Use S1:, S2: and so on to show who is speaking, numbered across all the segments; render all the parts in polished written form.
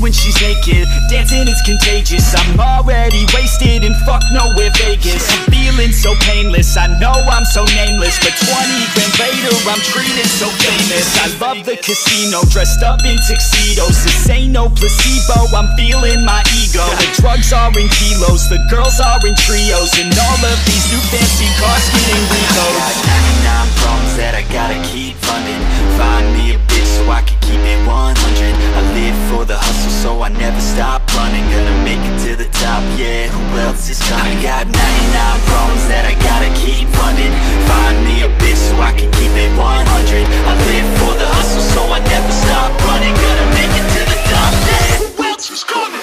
S1: when she's naked. Dancing is contagious, I'm already wasted and fuck nowhere Vegas. I'm feeling so painless, I know I'm so nameless, but 20 grand later I'm treated so famous. I love the casino, dressed up in tuxedos. This ain't no placebo, I'm feeling my ego. The drugs are in kilos, the girls are in trios, and all of these new fancy cars getting reloads. I got 99 problems that I gotta keep funding. Find me a bitch so I can keep it 100. I live for the hustle so I never stop running. Gonna make it to the top, yeah, who else is coming? I got 99 problems that I gotta keep funding. Find me a bitch so I can keep it 100. I live for the hustle so I never stop running. Gonna make it to the top, yeah, who else is coming?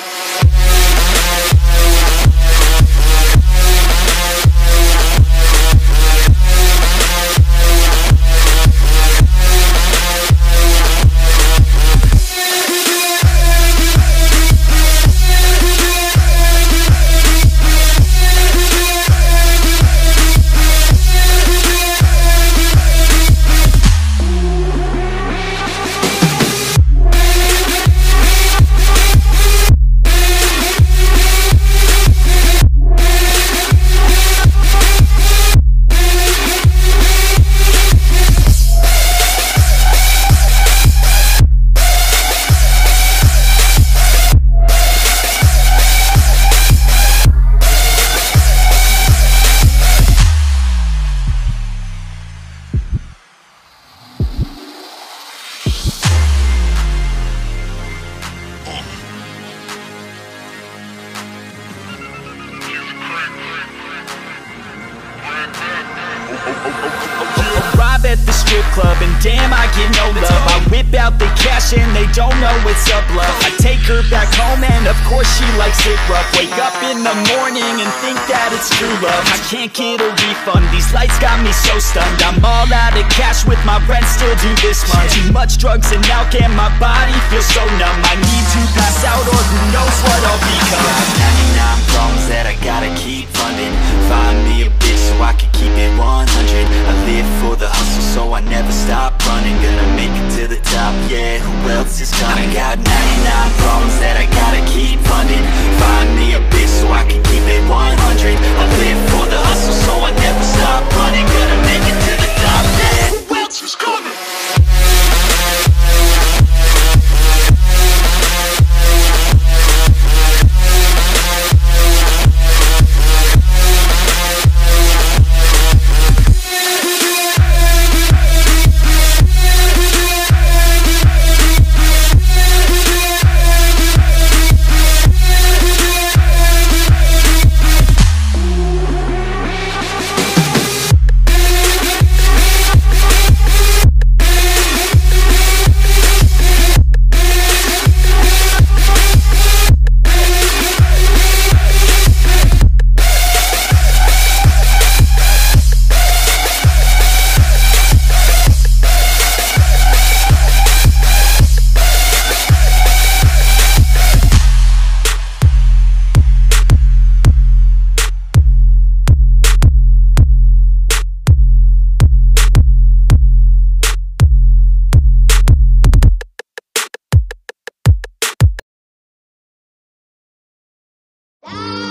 S1: Arrive at the strip club and damn I get no love. I whip out the cash and they don't know it's up love. I take her back home and of course she likes it rough. Wake up in the morning and think that it's true love. I can't get a refund, these lights got me so stunned. I'm all out of cash with my rent still due this month. Too much drugs and alcohol and my body feels so numb. I need to pass out or who knows what I'll become. I got 99 problems that I gotta keep funding. Find me a bitch so I can keep it 100. I live for the hustle so I never stop running. Gonna make it to the top, yeah, who else is coming? I got 99 problems that I gotta keep funding. Find me a bitch so I can keep it 100. I live for the hustle so I never stop running. Gonna make it to the top, yeah, who else is coming?
S2: Ah!